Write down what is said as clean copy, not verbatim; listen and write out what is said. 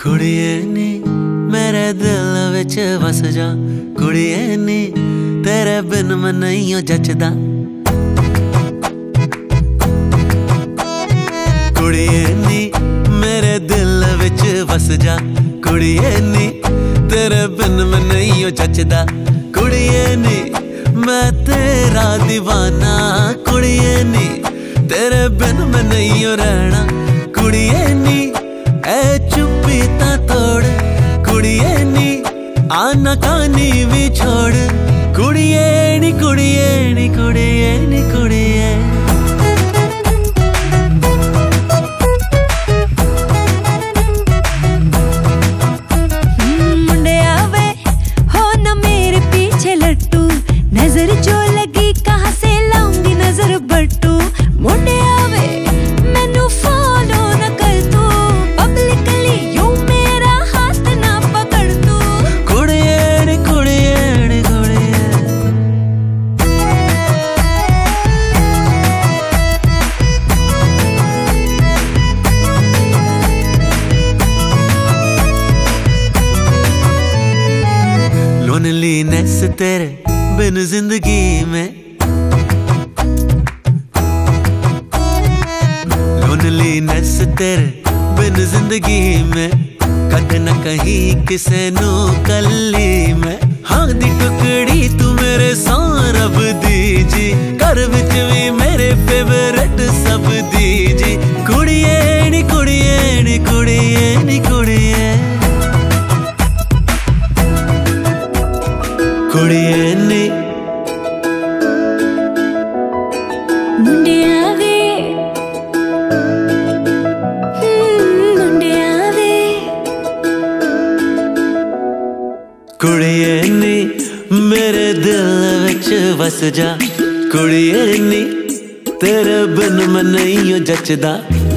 कुड़िए नी मेरे दिल विच वस जा, कुड़िए नी तेरे बिन मैं नहीं हो जचदा। कुड़िए नी मेरे दिल विच वस जा, कुड़िए नी तेरे बिन मैं नहीं हो जचदा। कुड़िए नी मैं तेरा दीवाना, कुड़िए नी तेरे बिन मैं नहीं हो रहना। कुड़िए नी ऐ चुप्पी ता तोड़, कुड़िए नी आना कानी भी छोड़। कुड़िए नी कुड़िए नी कुड़िए नी कुड़िए। मुंडे आवे हो ना मेरे पीछे लट्टू, नजर जो लगी कहाँ से लाऊंगी नजर बट्टू। मुंडे आवे मैनू फॉलो न कर तू, पब्लिकली यूं मेरा हाथ ना पकड़ तू। कुड़िए नी कुड़िए नी कुड़िए। लोनलीनेस तेरे बिन जिंदगी में, लोनलीनेस तेरे बिन जिंदगी में, कद न कहीं किसे नू कली में। हाँ दी टुकड़ी तू मेरे सौरभ दीजी, घर विच भी मेरे फेवरेट सब दीजी। कुड़िए नी कुड़िए नी कुड़िए नी कुड़िए। कुड़िए नी मुंडे आवे मुंडे आवे। कुड़िए नी मेरे दिल विच वस जा, कुड़िए नी तेरे बिन मैं नहीं हो जचदा।